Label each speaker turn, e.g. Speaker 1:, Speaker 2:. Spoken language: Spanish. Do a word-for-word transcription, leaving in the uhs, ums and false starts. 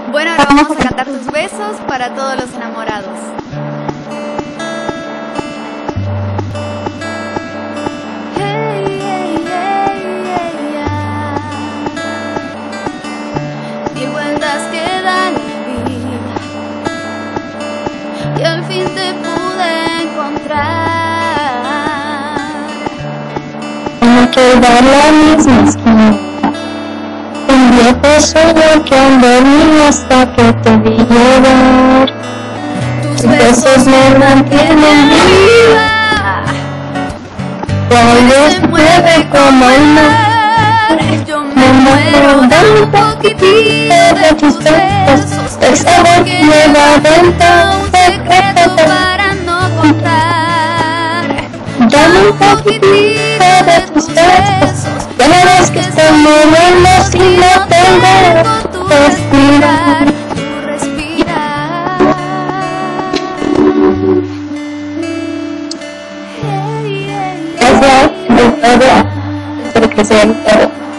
Speaker 1: Bueno, ahora vamos a cantar tus besos para todos los enamorados. Hey, hey, hey, hey, yeah. Mil vueltas que da la vida y al fin te pude encontrar.
Speaker 2: Tengo que dar la misma esquina. Un viejo sueño que han dormido hasta que te vi llegar.
Speaker 1: Tus besos me mantienen viva.
Speaker 2: Cuando se mueve como el mar,
Speaker 1: yo me muero de un poquitito de tus besos, de saber que lleva dentro un secreto para no contar.
Speaker 2: dame un poquitito de tus besos. Ya verás que estoy muriendo si no tengo tu respirar,
Speaker 1: tu respirar.
Speaker 2: Gracias, de todo, espero que sea todo.